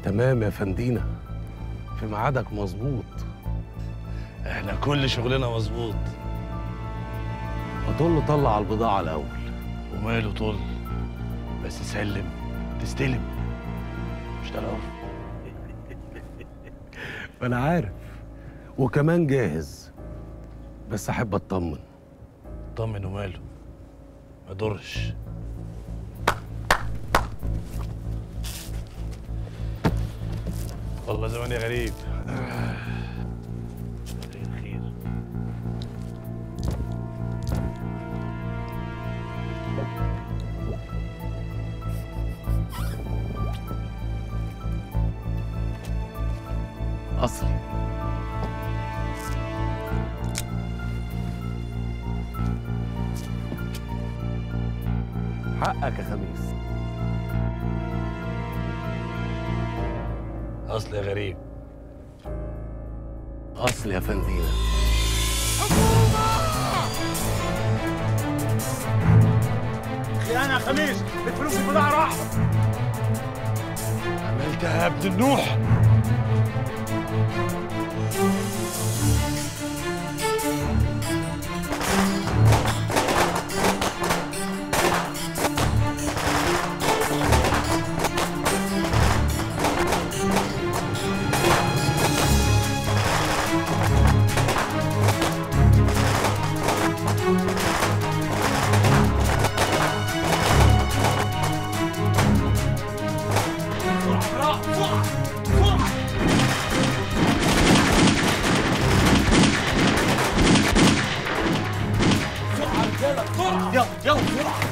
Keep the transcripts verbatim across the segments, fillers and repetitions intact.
تمام يا فندينا، في ميعادك مظبوط. احنا كل شغلنا مظبوط. هتقول له طلع على البضاعة الأول. وماله طل، بس سلم تستلم، مش ده العرف. أنا عارف، وكمان جاهز، بس أحب أطمن. طمن وماله، ما يضرش. والله زماني غريب. خير. أصلي. حقك يا خميس. أصل يا غريب. أصل يا فندينا. خيانة يا خميس، الفلوس البضاعة راحت. عملتها يا ابن النوح. يلا يلا بسرعة.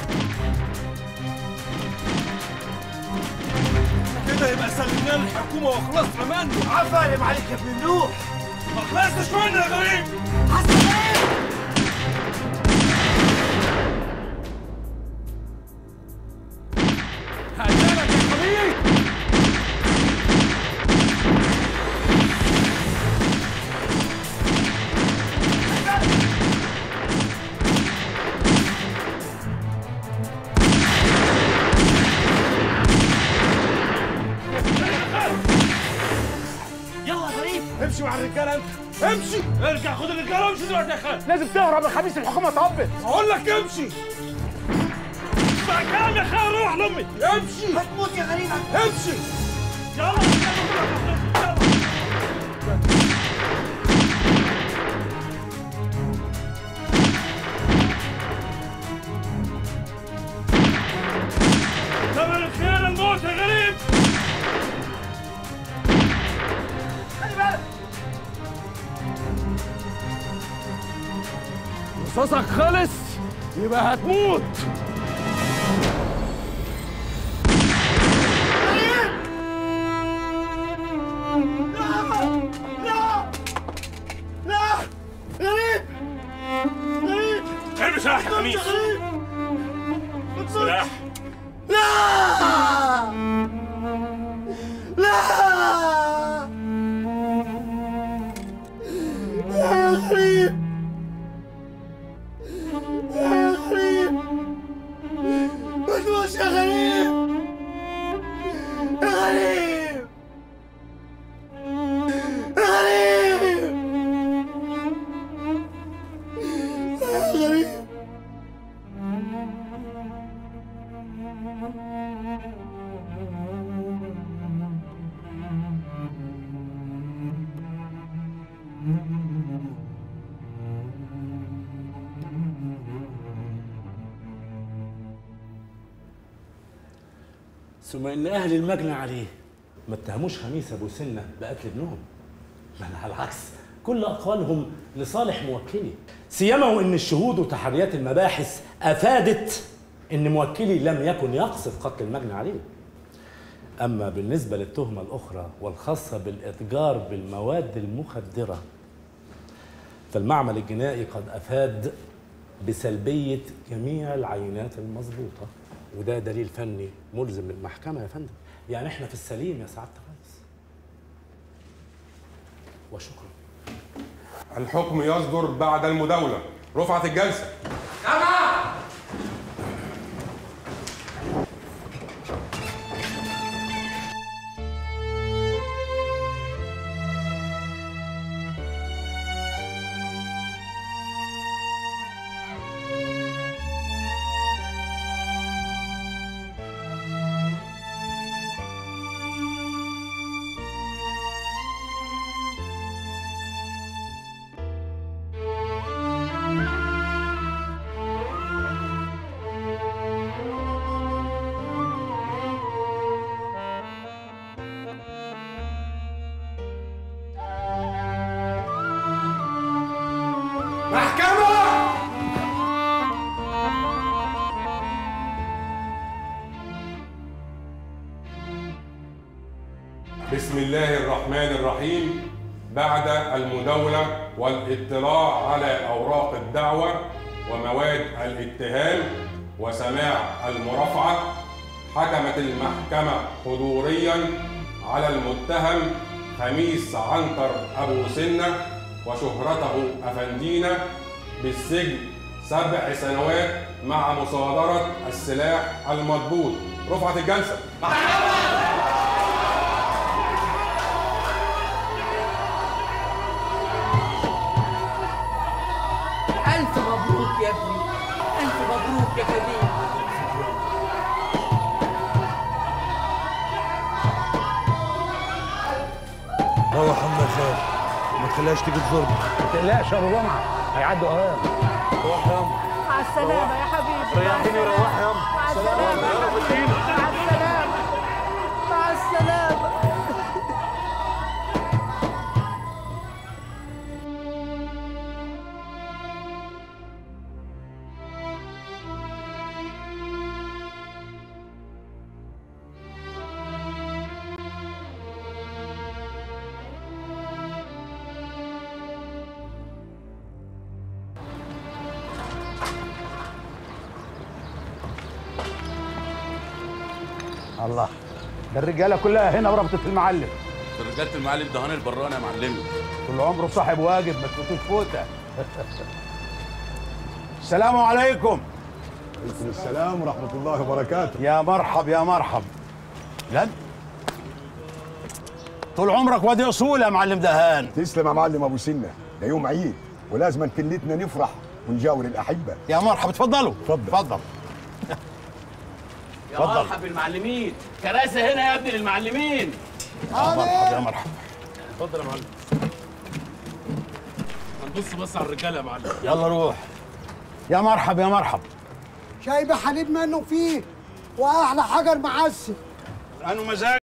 كده يبقى سلمناه للحكومة وخلصنا منه. عفارم عليك يا ابن النوح. ما خلصتش منه يا غريب. حسن ايه؟ هقتلك يا خبيث. امشي مع الرجاله انت، امشي. ارجع خد الرجاله وامشي دلوقتي يا خالد. لازم تهرب يا خميس، الحكومه طبت. اقول لك امشي. اسمع كلام يا خالد، روح لامي. امشي. هتموت يا غريب. امشي. يلا يلا. ثمن الخيانه الموت يا غريب. خلي بالك. رصاصك خلص يبقى هتموت. ارمي سلاح يا خميس. سلاح. لا لا يا غريب، يا غريب، ما تموتش يا غريب، يا غريب، يا غريب، يا غريب. ثم ان اهل المجني عليه ما اتهموش خميس ابو سنه بقتل ابنهم، بل على العكس كل اقوالهم لصالح موكلي، سيما وان الشهود وتحريات المباحث افادت ان موكلي لم يكن يقصد قتل المجني عليه. اما بالنسبه للتهمه الاخرى والخاصه بالاتجار بالمواد المخدره، فالمعمل الجنائي قد افاد بسلبيه جميع العينات المضبوطه، وده دليل فني ملزم للمحكمة يا فندم. يعني احنا في السليم يا سعادة الرئيس. وشكرا. الحكم يصدر بعد المداولة. رفعت الجلسة. جماعة محكمة! بسم الله الرحمن الرحيم. بعد المداولة والاطلاع على أوراق الدعوة ومواد الاتهام وسماع المرافعة، حكمت المحكمة حضورياً على المتهم خميس عنتر أبو سنة وشهرته أفندينا بالسجن سبع سنوات مع مصادرة السلاح المضبوط. رفعت الجلسة. ألف مبروك يا ابني، ألف مبروك يا كبير. روح أما خير، ما تخليهاش تيجي تزورنا. ما تقلقش يا ابو جمعه، هيعدوا اوام. روح يا أما. مع السلامة يا حبيبي. ريحيني وروحي يا أما. مع السلامة يا حبيبي. مع السلامة. مع السلامة. الله، ده الرجاله كلها هنا وربطت المعلم. رجاله المعلم دهان البراني يا معلمي. طول عمره صاحب واجب، ما تفوتوش فوته. السلام عليكم. وعليكم السلام ورحمة الله وبركاته. يا مرحب يا مرحب. لا طول عمرك وادي اصول يا معلم دهان. تسلم يا معلم ابو سنة، ده يوم عيد ولازم كلتنا نفرح ونجاور الاحبة. يا مرحب، اتفضلوا. اتفضل اتفضل. يا مرحب بالمعلمين، كراسي هنا يا ابني للمعلمين. يا مرحب يا مرحب. اتفضل يا معلم. هنبص بص على الرجاله يا معلم. يلا روح. يا مرحب يا مرحب. شايبه حليب منه فيه واحلى حجر معسل. انا مزاج